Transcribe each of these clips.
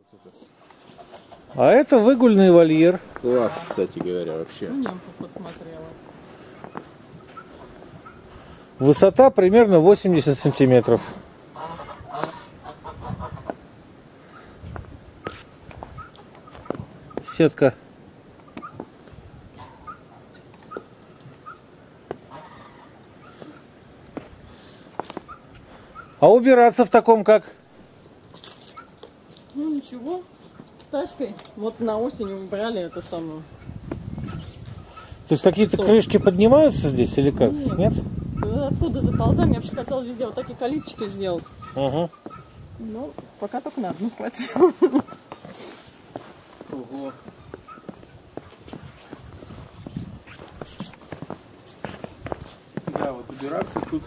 А это выгульный вольер. Класс, кстати говоря, вообще. Ну, немцев подсмотрела. Высота примерно 80 сантиметров. Сетка. А убираться в таком как? Ну ничего, с тачкой. Вот на осень убрали эту самую. То есть какие-то крышки поднимаются здесь или как? Нет? Оттуда заползаем. Я вообще хотела везде вот такие калиточки сделать. Угу. Ну, пока только на одну хватило. Ого. Да, вот убираться тут.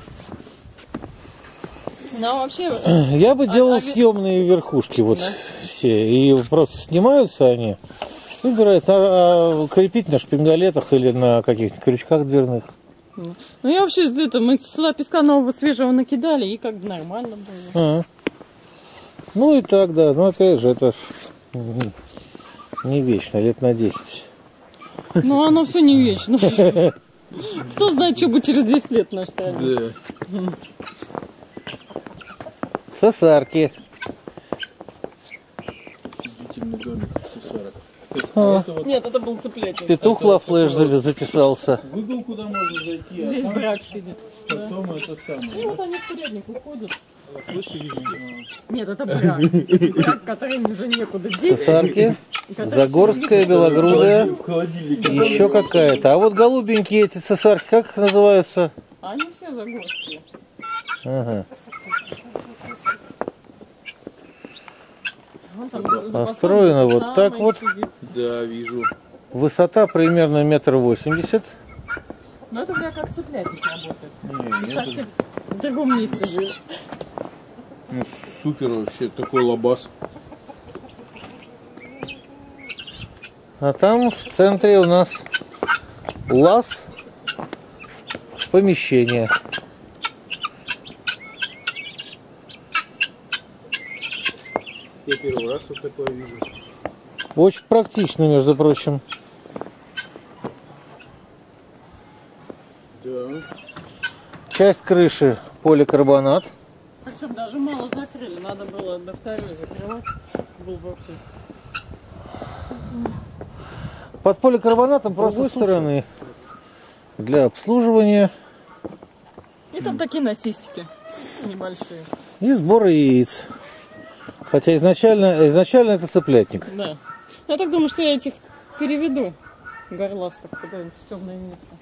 Ну, а вообще... Я бы делал съемные верхушки, вот да. все. И просто снимаются они. Убираются. А крепить на шпингалетах или на каких-то крючках дверных. Ну, я вообще мы сюда песка нового свежего накидали, и как бы нормально было. Ну и так, да. Ну опять же, это не вечно, лет на 10. Ну, оно все не вечно. Кто знает, что будет через 10 лет наш стадий. Да. Сосарки. Удивительный домик, С40. Нет, это был цыплятник. Петух Лафлэш затесался. В угол, куда можно зайти. Здесь а брак сидит. потом это самое. Ну, вот они в курятник уходят. Слышишь, везде. Нет, это брак. Брак, который уже некуда деть. Сосарки. Загорская, белогрудая. В холодильнике. Еще какая-то. А вот голубенькие эти цесарки, как их называются? Они все загорские. Ага. Вон там за Построено постом вот так самый вот. сидит. Да, вижу. Высота примерно 1,80 м. Ну, это бля как цыплятник работает. Не, Цесарки в другом месте живут. ну, супер вообще, такой лабаз. А там в центре у нас лаз помещения. Я первый раз вот такое вижу. Очень практично, между прочим. Да. Часть крыши поликарбонат. Причем даже мало закрыли. Надо было до второй закрывать. Был бы вообще. Под поликарбонатом с другой стороны для обслуживания И там такие насестики небольшие. и сбора яиц. Хотя изначально это цыплятник. Да. Я так думаю, что я этих переведу горластых куда-нибудь в темное место.